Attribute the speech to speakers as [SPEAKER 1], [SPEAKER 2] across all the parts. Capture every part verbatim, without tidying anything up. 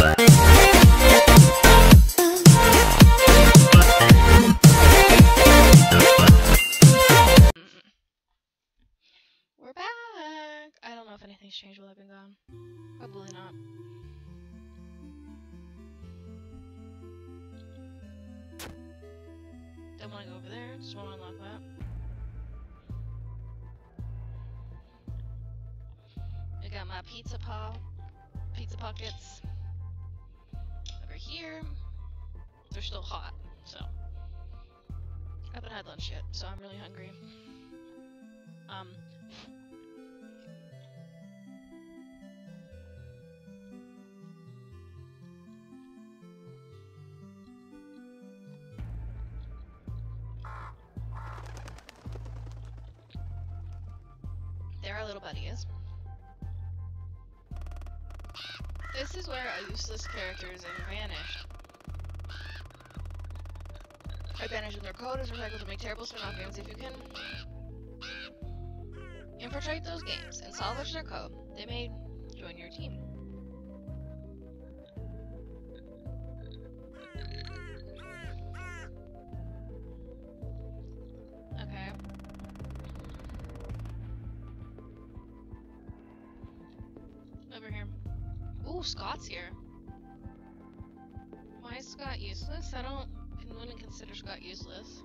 [SPEAKER 1] We're back! I don't know if anything's changed while I've been gone. Probably not. Don't want to go over there, just want to unlock that. I got my pizza paw, pizza pockets over here. They're still hot, so I haven't had lunch yet, so I'm really hungry. Um. There our little buddy is. This is where our useless characters have vanished. I vanished when their code is recycled to make terrible spin-off games. If you can infiltrate those games and salvage their code, they may join your team. Okay. Over here. Ooh, Scott's here. Why is Scott useless? I don't I wouldn't consider Scott useless.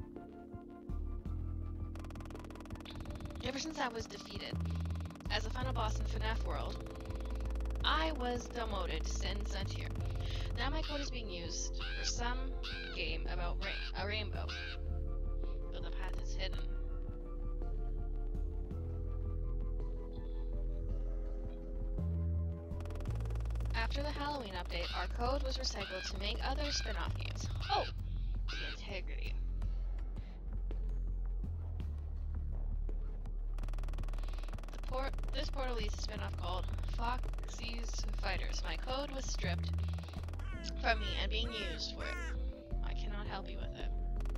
[SPEAKER 1] Ever since I was defeated as a final boss in FNAF World, I was demoted to Sin Sentier. Now my code is being used for some game about ra a rainbow, but the path is hidden. After the Halloween update, our code was recycled to make other spin-off games. Oh! The integrity. The port this port released a spin-off called Foxy's Fighters. My code was stripped from me and being used for it. I cannot help you with it.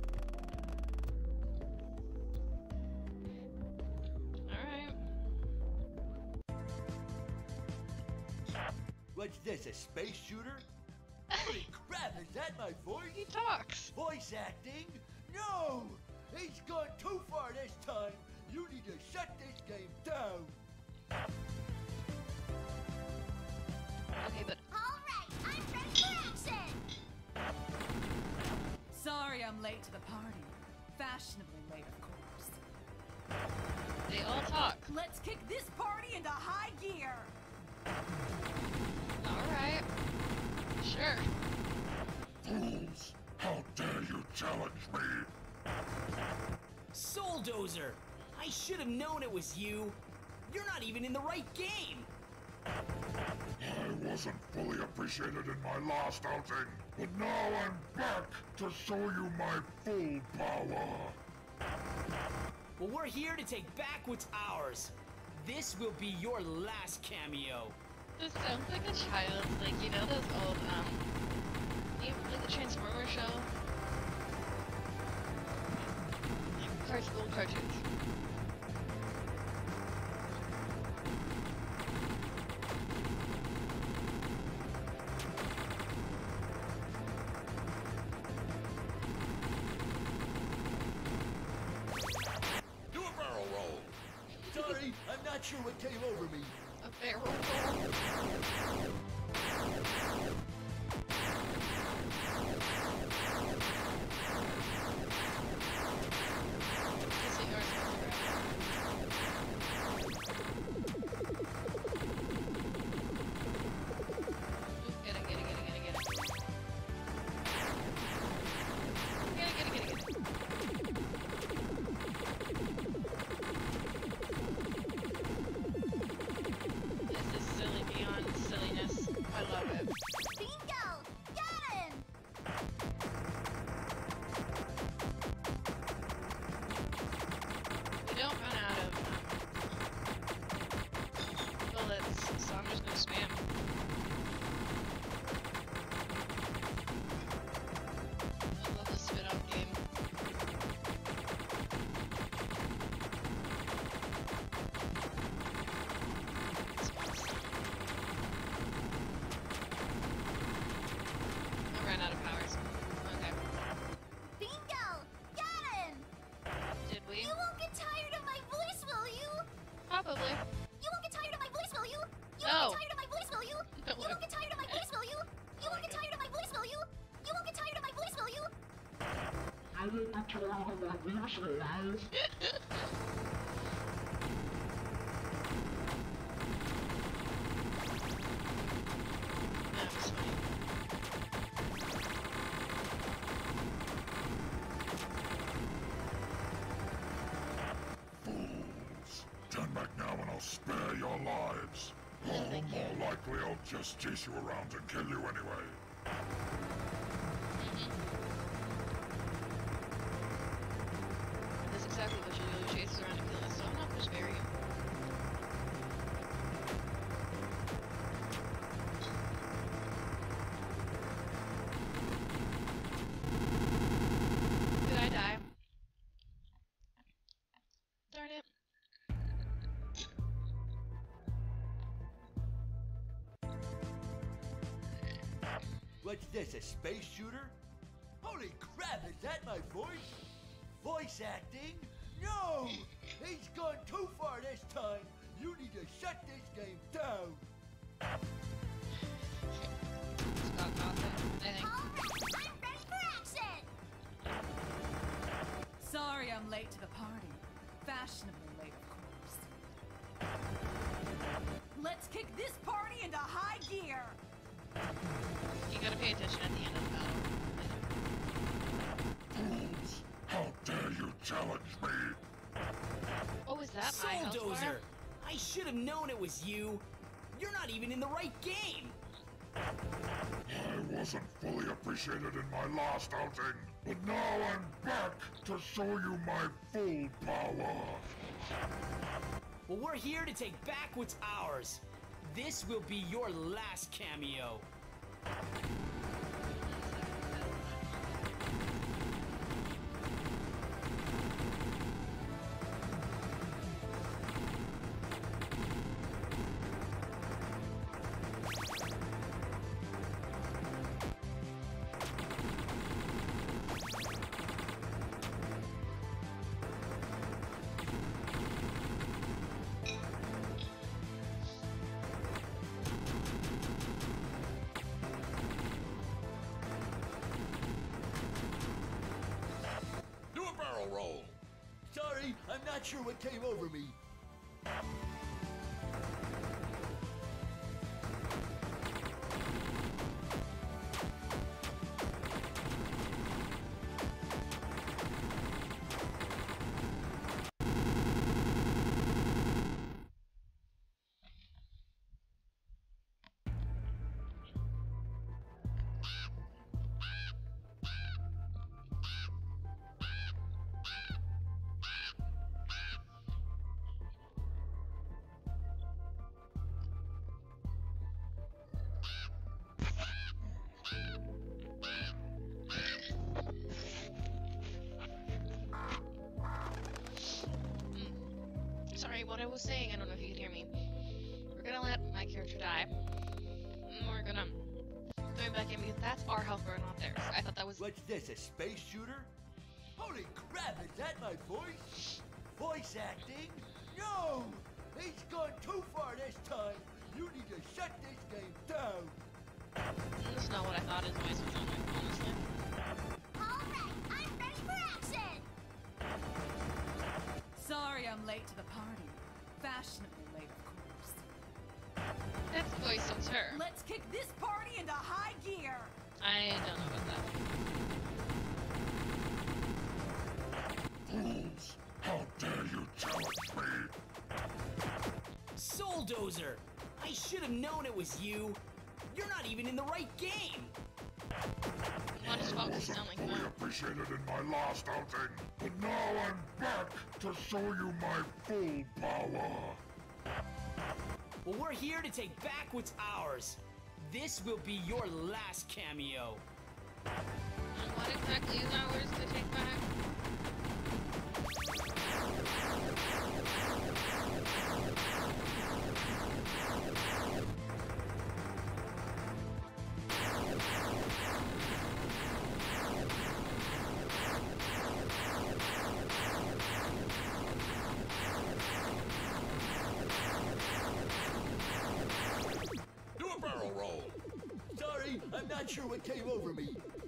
[SPEAKER 2] What's this, a space shooter? Holy crap, is that my voice?
[SPEAKER 1] He talks.
[SPEAKER 2] Voice acting? No! He's gone too far this time. You need to shut this game down.
[SPEAKER 1] Okay, but...
[SPEAKER 3] Alright, I'm ready for action! Sorry I'm late to the party. Fashionably late, of course.
[SPEAKER 1] They all talk.
[SPEAKER 3] Let's kick this party into high gear!
[SPEAKER 1] Alright. Sure.
[SPEAKER 4] Fools! How dare you challenge me?
[SPEAKER 5] Souldozer! I should have known it was you! You're not even in the right game!
[SPEAKER 4] I wasn't fully appreciated in my last outing, but now I'm back to show you my full power!
[SPEAKER 5] Well, we're here to take back what's ours! This will be your last cameo!
[SPEAKER 1] This sounds like a child, like, you know those old, um, you like the Transformers show? Like, old cartoons.
[SPEAKER 2] Do a barrel roll. Sorry, I'm not sure what came over me.
[SPEAKER 1] A barrel roll? Is it yours? Get it, get it, get it, get it, get it. Get it, get it, get it, get it. This is silly beyond silliness. I love it.
[SPEAKER 3] Bingo! Got him!
[SPEAKER 1] We don't run out of um, bullets, so I'm just gonna spam. I love this spin-off game. It's awesome. was funny.
[SPEAKER 4] Fools! Turn back now and I'll spare your lives. Or more likely I'll just chase you around and kill you anyway.
[SPEAKER 1] That's exactly what you do. Chase around and kill us, so I'm not gonna spare you. Did I die? Darn it.
[SPEAKER 2] What's this, a space shooter? Holy crap, is that my voice? Voice acting? No! He's gone too far this time. You need to shut this game down.
[SPEAKER 1] Scott Cawthon, I think.
[SPEAKER 3] Alright, I'm ready for action! Sorry I'm late to the party. Fashionably late, of course. Let's kick this party into high gear!
[SPEAKER 1] You gotta pay attention at the end of the battle.
[SPEAKER 4] Fools! How dare you challenge me?
[SPEAKER 1] Oh, is that my health bar?
[SPEAKER 5] Souldozer! I should have known it was you. You're not even in the right game.
[SPEAKER 4] I wasn't fully appreciated in my last outing, but now I'm back to show you my full power.
[SPEAKER 5] Well, we're here to take back what's ours. This will be your last cameo.
[SPEAKER 4] Do a barrel roll.
[SPEAKER 2] Sorry, I'm not sure what came over me.
[SPEAKER 1] Sorry, what I was saying, I don't know if you could hear me. We're gonna let my character die. And we're gonna throw him back in because that's our health bar, not theirs. I thought that was.
[SPEAKER 2] What's this, a space shooter? Holy crap, is that my voice? Voice acting? No! He's gone too far this time. You need to shut this game down.
[SPEAKER 1] That's not what I thought his voice would sound like, honestly.
[SPEAKER 3] Alright, I'm ready for action! Sorry I'm late to the party. Fashionably late, of course.
[SPEAKER 1] That voice sounds her.
[SPEAKER 3] Let's kick this party into high gear!
[SPEAKER 1] I don't know about that.
[SPEAKER 4] Fools! How dare you challenge me?
[SPEAKER 5] Souldozer! I should have known it was you. You're not even in the right game.
[SPEAKER 1] Not his fault,
[SPEAKER 4] I
[SPEAKER 1] he's
[SPEAKER 4] wasn't
[SPEAKER 1] sound like
[SPEAKER 4] fully
[SPEAKER 1] that.
[SPEAKER 4] appreciated in my last outing, but now I'm back to show you my full power.
[SPEAKER 5] Well, we're here to take back what's ours. This will be your last cameo.
[SPEAKER 1] And what exactly is ours to take back?
[SPEAKER 2] Sorry, I'm not sure what came over me.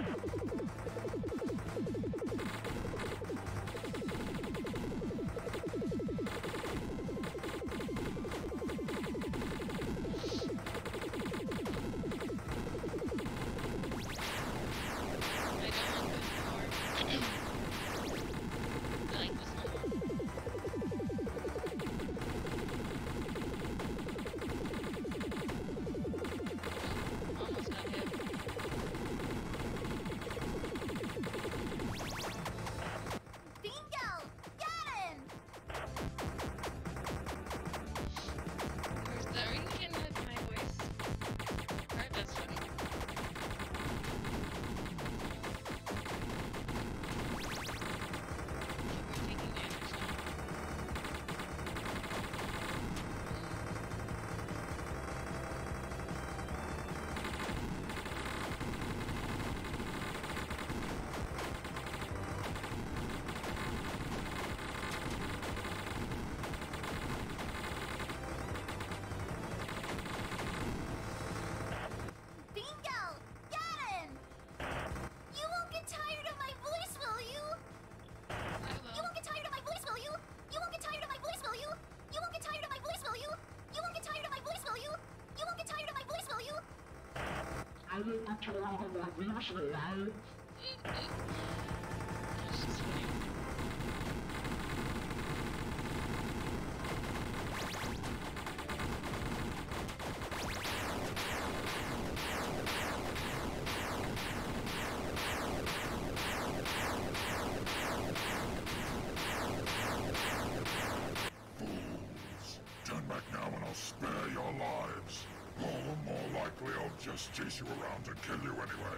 [SPEAKER 4] Turn back now and I'll spare your lives. Or more likely I'll just chase you around and kill you anyway.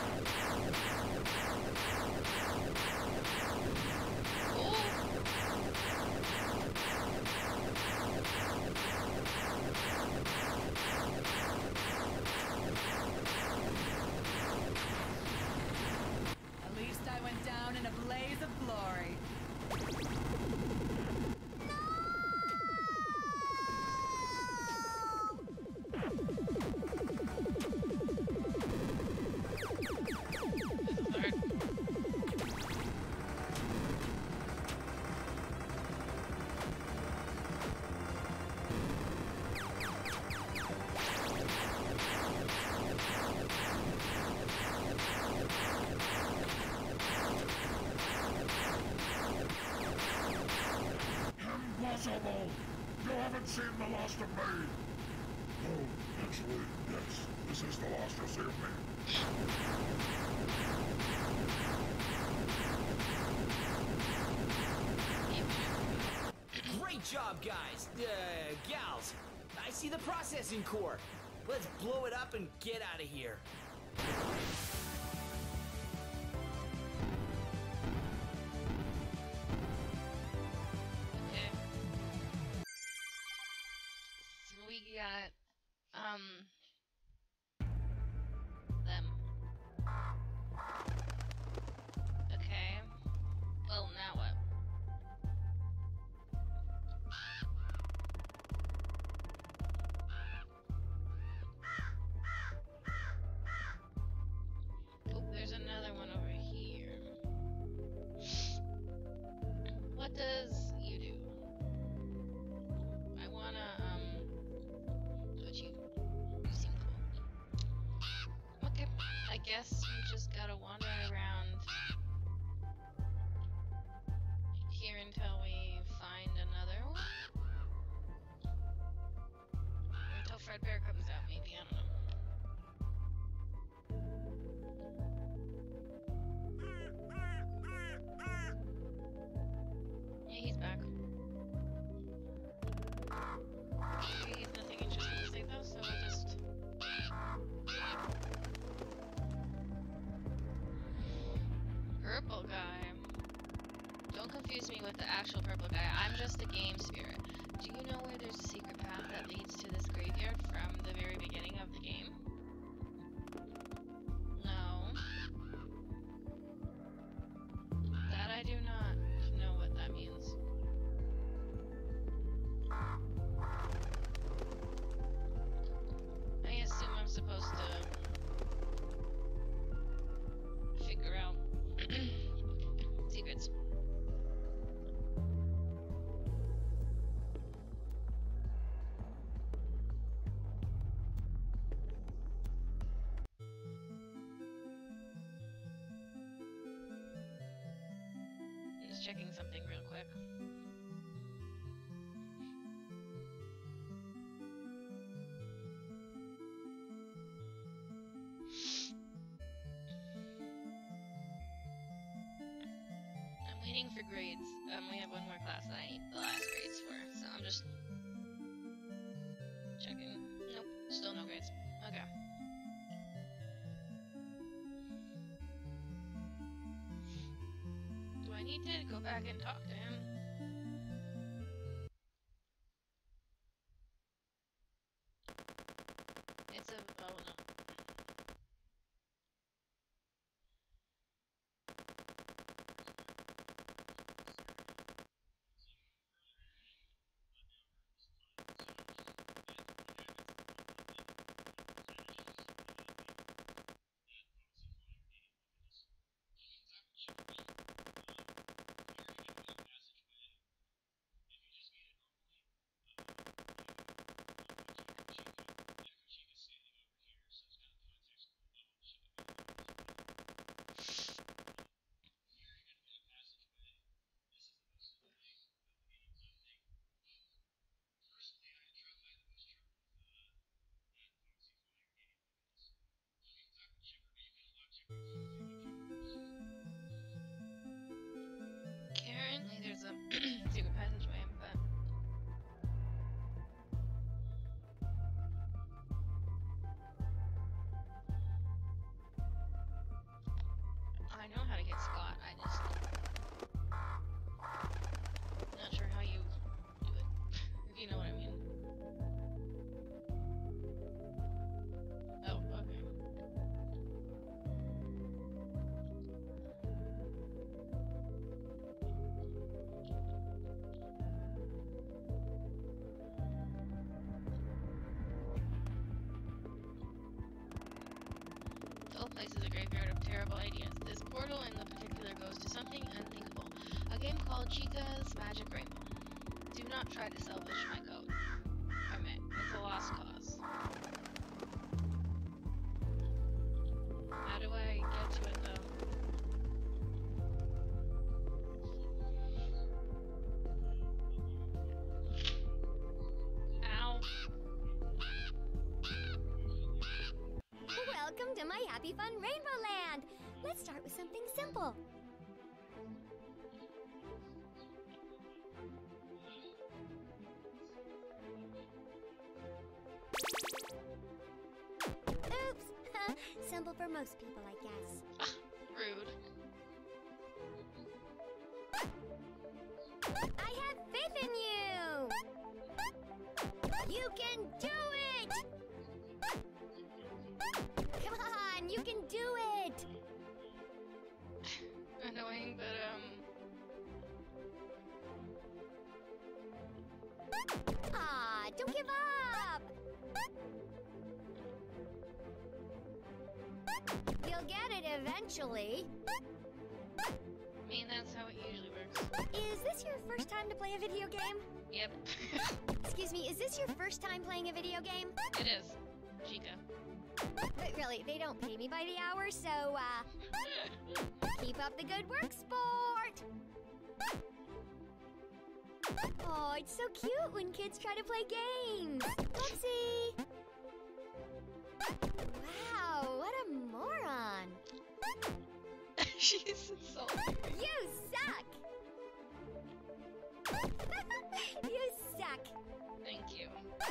[SPEAKER 3] At least I went down in a blaze of glory.
[SPEAKER 4] Impossible! You haven't seen the last of me! Oh, actually, yes. This is the last you'll see of me.
[SPEAKER 5] Great job, guys! Uh, gals! I see the processing core! Let's blow it up and get out of here.
[SPEAKER 1] Okay. So we got, um, them. Okay. Well, now what? Oh, there's another one over here. What does you do? I wanna, um, what you, you seem cool. Okay, I guess we just gotta wander around here until we find another one? Until Fredbear comes out, maybe, I don't know. Yeah, he's back. Okay, he's nothing interesting to say though, so we'll just... Purple guy. Don't confuse me with the actual purple guy. I'm just a game spirit. Do you know where there's a secret path that leads to this graveyard from the very beginning of the game? No. That I do not know what that means. I assume I'm supposed to checking something real quick. I'm waiting for grades. Um, we have one more class that I need the last grades for, so I'm just checking. Nope, still no grades. Okay. Do I need to go back and talk to him? It's a... oh no. Currently there's a secret passageway, but... I know how to get Scott, I just... not sure how you do it, if you know what I mean. Oh, okay. The whole place is a graveyard of terrible ideas. This portal in the particular goes to something unthinkable. A game called Chica's Magic Rainbow. Do not try to salvage my code. I mean, it's a lost cause. How do I get to it though? Ow.
[SPEAKER 6] Welcome to my happy fun Rainbow Land! Let's start with something simple. Oops! Simple for most people, I guess.
[SPEAKER 1] Rude.
[SPEAKER 6] I have faith in you! You can do it! Come on, you can do it!
[SPEAKER 1] Annoying, but um...
[SPEAKER 6] Ah, don't give up! You'll get it eventually.
[SPEAKER 1] I mean, that's how it usually works.
[SPEAKER 6] Is this your first time to play a video game?
[SPEAKER 1] Yep.
[SPEAKER 6] Excuse me, is this your first time playing a video game?
[SPEAKER 1] It is. Chica.
[SPEAKER 6] But really, they don't pay me by the hour, so, uh... keep up the good work, sport! Oh, it's so cute when kids try to play games! Whoopsie! Wow, what a moron!
[SPEAKER 1] She's insulting.
[SPEAKER 6] You suck! You suck!
[SPEAKER 1] Thank you.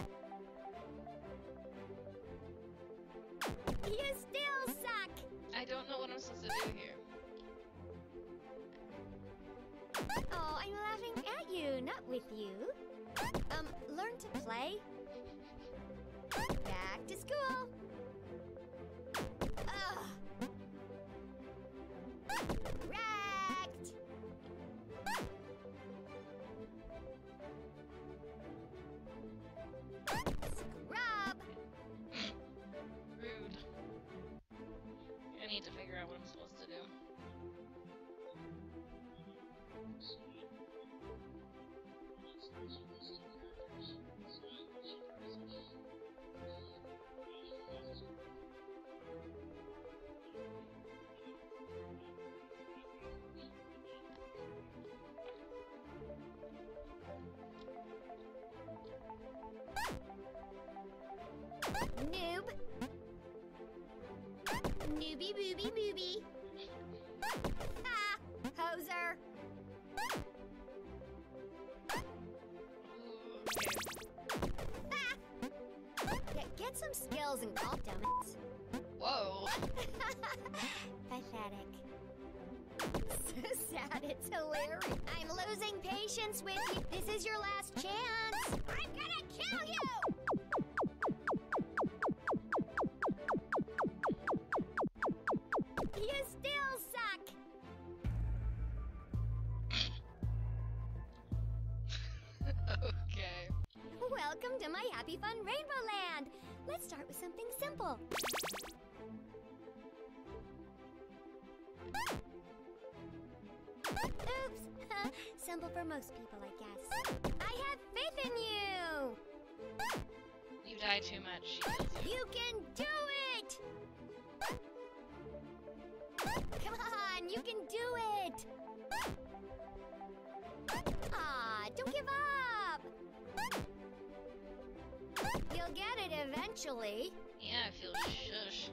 [SPEAKER 6] You still suck!
[SPEAKER 1] I don't know what I'm supposed to do here.
[SPEAKER 6] Oh, I'm laughing at you, not with you. Um, learn to play. Back to school. Ugh. Wrecked. Scrub.
[SPEAKER 1] Rude. I need to figure out what I'm supposed to do.
[SPEAKER 6] Noob. Newbie booby booby. Ha! Hoser. Ha! Get, get some skills and calm down it.
[SPEAKER 1] Whoa.
[SPEAKER 6] Pathetic. So sad, it's hilarious. I'm losing patience with you. This is your last chance. I'm gonna kill you! You still suck!
[SPEAKER 1] Okay.
[SPEAKER 6] Welcome to my Happy Fun Rainbow Land. Let's start with something simple. Oops. Simple for most people, I guess. I have faith in you!
[SPEAKER 1] You die too much. She kills you.
[SPEAKER 6] You can do it! Come on, you can do it! Ah, don't give up! You'll get it eventually.
[SPEAKER 1] Yeah, I feel shush.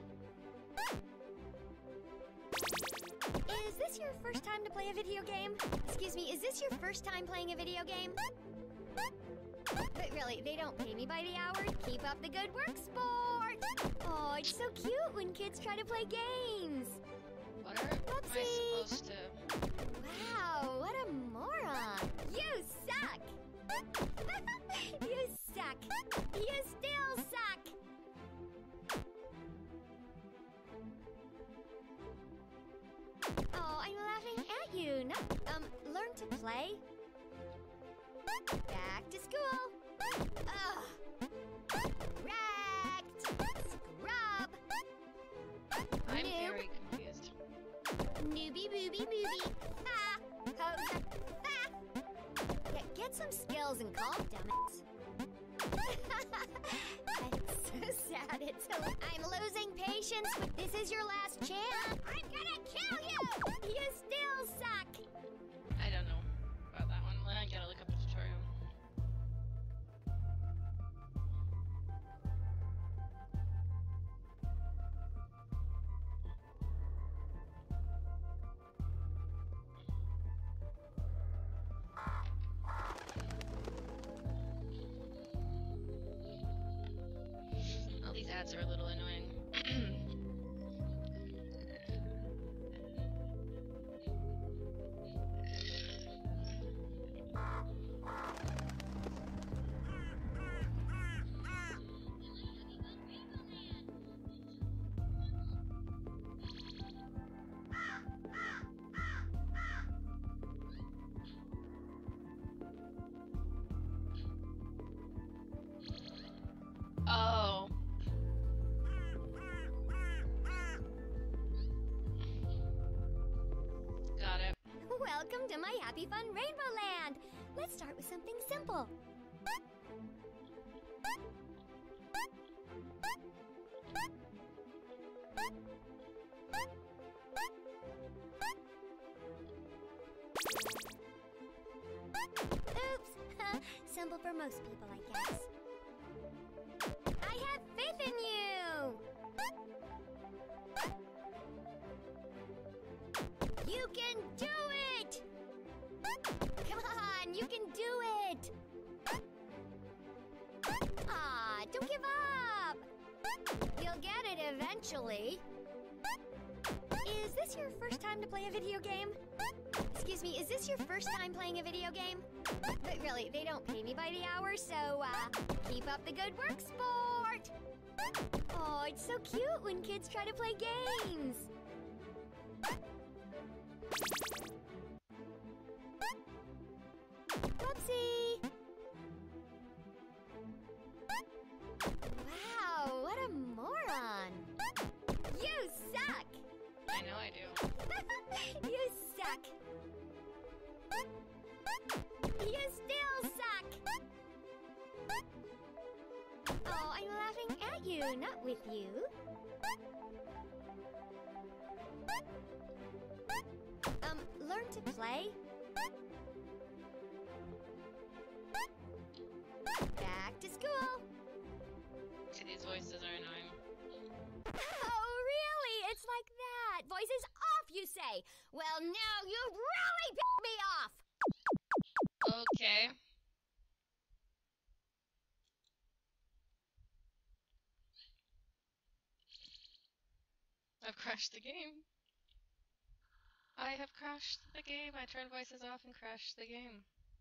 [SPEAKER 6] Is this your first time to play a video game? Excuse me, is this your first time playing a video game? But really, they don't pay me by the hour. Keep up the good work, sport! Oh, it's so cute when kids try to play games.
[SPEAKER 1] What are am I
[SPEAKER 6] Whoopsie.
[SPEAKER 1] supposed to...
[SPEAKER 6] Wow, what a moron. You suck! You suck! You still suck! Oh, I'm laughing at you. No, um, learn to play. Back to school. Ugh. Wrecked. Scrub.
[SPEAKER 1] I'm
[SPEAKER 6] Noob.
[SPEAKER 1] very confused.
[SPEAKER 6] Newbie booby booby. Ha! Hoser. Ha! Get, get some skills and calm, dammit. It's so sad, it's so... I'm losing patience with... This is your last chance. I'm gonna kill you! You still suck!
[SPEAKER 1] I don't know about that one. I gotta look up a tutorial. All these ads are a little annoying. Oh. Got it.
[SPEAKER 6] Welcome to my Happy Fun Rainbow Land. Let's start with something simple. Oops. Simple for most people, I guess. I have faith in you! You can do it! Come on, you can do it! Ah, don't give up! You'll get it eventually. Is this your first time to play a video game? Excuse me, is this your first time playing a video game? But really, they don't pay me by the hour, so, uh, keep up the good work, sport! Oh, it's so cute when kids try to play games! Whoopsie! Wow, what a moron! You suck!
[SPEAKER 1] I know I do.
[SPEAKER 6] You suck! You still suck! Oh, I'm laughing at you, not with you. Um, learn to play? Back to school.
[SPEAKER 1] these voices are annoying.
[SPEAKER 6] Oh, really? It's like that. Voices off, you say? Well, now you've really pissed me off.
[SPEAKER 1] Okay. I've crashed the game. I have crashed the game. I turned voices off and crashed the game.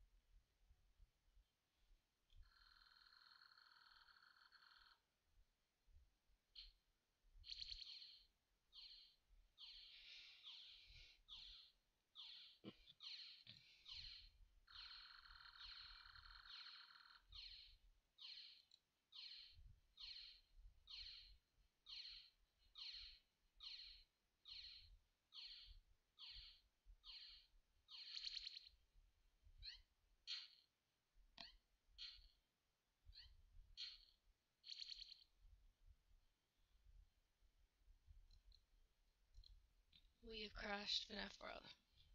[SPEAKER 1] We have crashed F NAF World.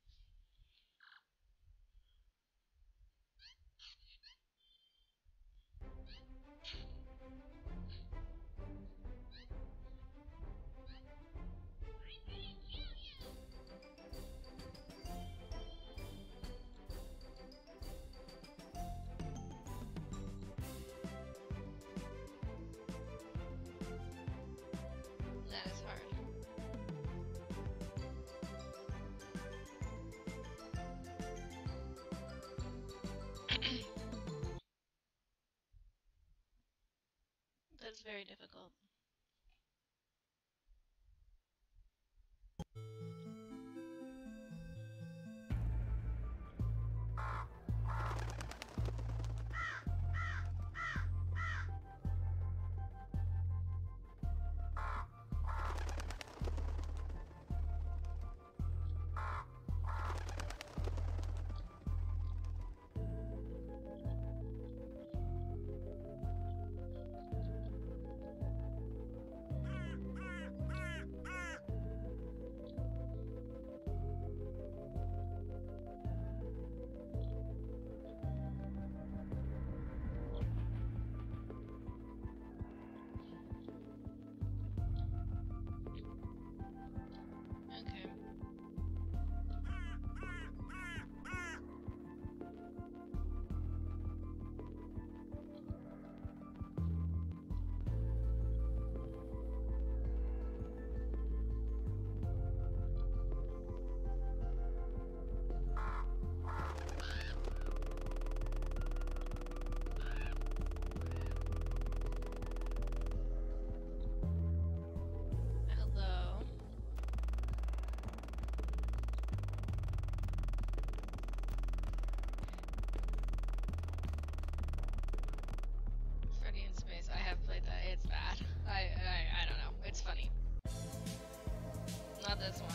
[SPEAKER 1] That is hard. That's very difficult. Okay. Hello. Freddy in Space. I have played that. It's bad. I, I I don't know. It's funny. Not this one.